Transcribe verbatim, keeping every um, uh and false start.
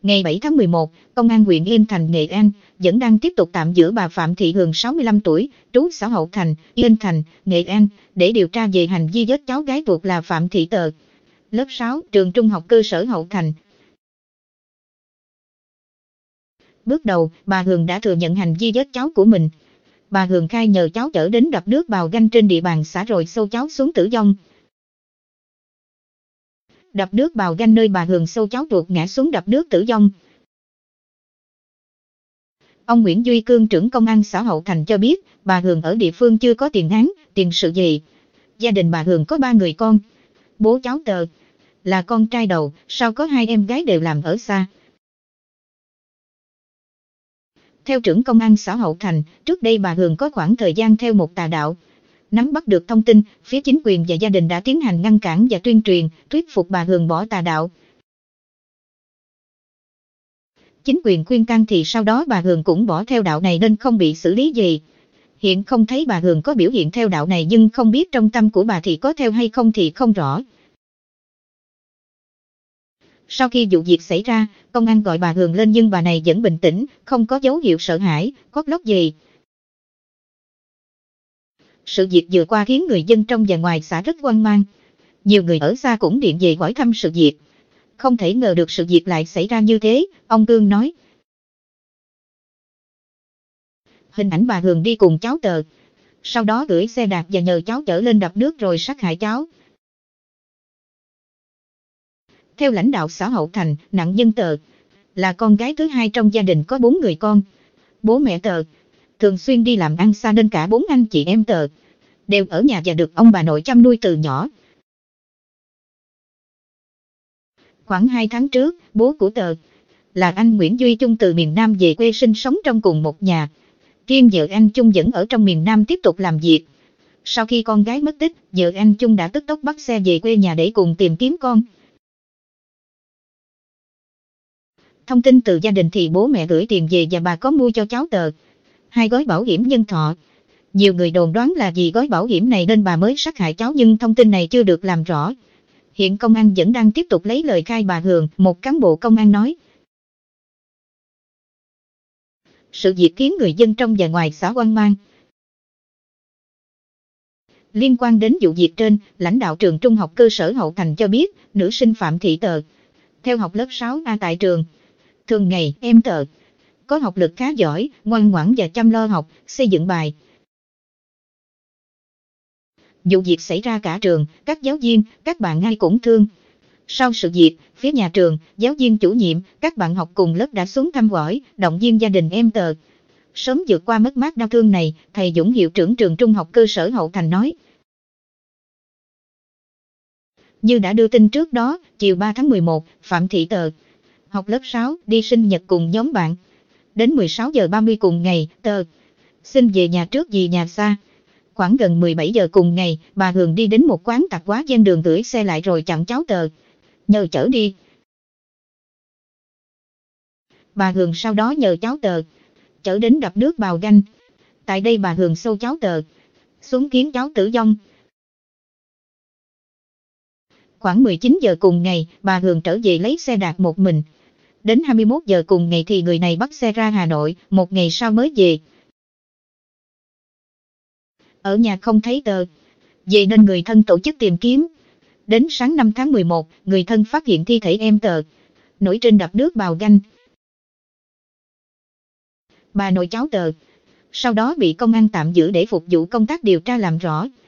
Ngày bảy tháng mười một, Công an huyện Yên Thành, Nghệ An vẫn đang tiếp tục tạm giữ bà Phạm Thị Hường sáu mươi lăm tuổi, trú xã Hậu Thành, Yên Thành, Nghệ An, để điều tra về hành vi giết cháu gái ruột là Phạm Thị Tờ. Lớp sáu, trường trung học cơ sở Hậu Thành. Bước đầu, bà Hường đã thừa nhận hành vi giết cháu của mình. Bà Hường khai nhờ cháu chở đến đập nước bào ganh trên địa bàn xã rồi xô cháu xuống tử vong. Đập nước bào ganh nơi bà Hường xô cháu ruột ngã xuống đập nước tử vong. Ông Nguyễn Duy Cương, trưởng công an xã Hậu Thành cho biết, bà Hường ở địa phương chưa có tiền án, tiền sự gì. Gia đình bà Hường có ba người con. Bố cháu Tờ là con trai đầu, sau có hai em gái đều làm ở xa. Theo trưởng công an xã Hậu Thành, trước đây bà Hường có khoảng thời gian theo một tà đạo. Nắm bắt được thông tin, phía chính quyền và gia đình đã tiến hành ngăn cản và tuyên truyền, thuyết phục bà Hường bỏ tà đạo. Chính quyền khuyên can thì sau đó bà Hường cũng bỏ theo đạo này nên không bị xử lý gì. Hiện không thấy bà Hường có biểu hiện theo đạo này nhưng không biết trong tâm của bà thì có theo hay không thì không rõ. Sau khi vụ việc xảy ra, công an gọi bà Hường lên nhưng bà này vẫn bình tĩnh, không có dấu hiệu sợ hãi, khóc lóc gì. Sự việc vừa qua khiến người dân trong và ngoài xã rất hoang mang. Nhiều người ở xa cũng điện về hỏi thăm sự việc. Không thể ngờ được sự việc lại xảy ra như thế, ông Cương nói. Hình ảnh bà Hường đi cùng cháu Tờ, sau đó gửi xe đạp và nhờ cháu chở lên đập nước rồi sát hại cháu. Theo lãnh đạo xã Hậu Thành, nạn nhân Tờ là con gái thứ hai trong gia đình có bốn người con. Bố mẹ Tờ thường xuyên đi làm ăn xa nên cả bốn anh chị em Tờ đều ở nhà và được ông bà nội chăm nuôi từ nhỏ. Khoảng hai tháng trước, bố của Tờ là anh Nguyễn Duy Trung từ miền Nam về quê sinh sống trong cùng một nhà. Riêng vợ anh Trung vẫn ở trong miền Nam tiếp tục làm việc. Sau khi con gái mất tích, vợ anh Trung đã tức tốc bắt xe về quê nhà để cùng tìm kiếm con. Thông tin từ gia đình thì bố mẹ gửi tiền về và bà có mua cho cháu Tờ hai gói bảo hiểm nhân thọ. Nhiều người đồn đoán là vì gói bảo hiểm này nên bà mới sát hại cháu nhưng thông tin này chưa được làm rõ. Hiện công an vẫn đang tiếp tục lấy lời khai bà Hường, một cán bộ công an nói. Sự việc khiến người dân trong và ngoài xã hoang mang. Liên quan đến vụ việc trên, lãnh đạo trường trung học cơ sở Hậu Thành cho biết, nữ sinh Phạm Thị Tờ theo học lớp sáu A tại trường. Thường ngày, em Tờ có học lực khá giỏi, ngoan ngoãn và chăm lo học, xây dựng bài. Vụ việc xảy ra cả trường, các giáo viên, các bạn ai cũng thương. Sau sự việc, phía nhà trường, giáo viên chủ nhiệm, các bạn học cùng lớp đã xuống thăm hỏi, động viên gia đình em Tờ sớm vượt qua mất mát đau thương này, thầy Dũng, hiệu trưởng trường trung học cơ sở Hậu Thành nói. Như đã đưa tin trước đó, chiều ba tháng mười một, Phạm Thị Tờ học lớp sáu, đi sinh nhật cùng nhóm bạn. Đến mười sáu giờ ba mươi cùng ngày, Tờ xin về nhà trước vì nhà xa. Khoảng gần mười bảy giờ cùng ngày, bà Hường đi đến một quán tạp hóa ven đường gửi xe lại rồi chặn cháu Tờ, nhờ chở đi. Bà Hường sau đó nhờ cháu Tờ chở đến đập nước bào ganh. Tại đây bà Hường xô cháu Tờ xuống khiến cháu tử vong. Khoảng mười chín giờ cùng ngày, bà Hường trở về lấy xe đạp một mình. Đến hai mươi mốt giờ cùng ngày thì người này bắt xe ra Hà Nội, một ngày sau mới về. Ở nhà không thấy Tờ về nên người thân tổ chức tìm kiếm. Đến sáng năm tháng mười một, người thân phát hiện thi thể em Tờ nổi trên đập nước bào ganh. Bà nội cháu Tờ sau đó bị công an tạm giữ để phục vụ công tác điều tra làm rõ.